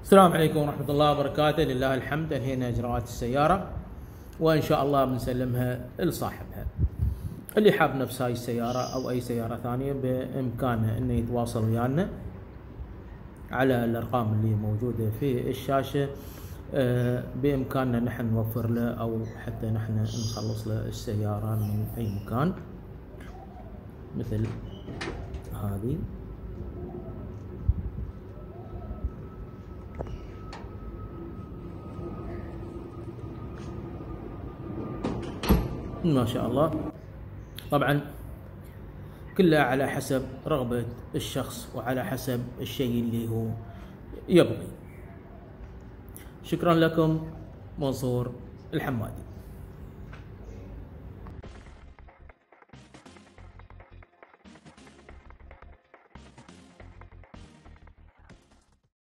السلام عليكم ورحمة الله وبركاته. لله الحمد، انهينا اجراءات السيارة وان شاء الله بنسلمها لصاحبها. اللي حاب نفس هاي السيارة او اي سيارة ثانية بامكانه انه يتواصل ويانا على الارقام اللي موجودة في الشاشة. بامكاننا نحن نوفر له او حتى نحن نخلص له السيارة من اي مكان، مثل هذه ما شاء الله. طبعا كلها على حسب رغبة الشخص وعلى حسب الشيء اللي هو يبغي. شكرا لكم، منصور الحمادي.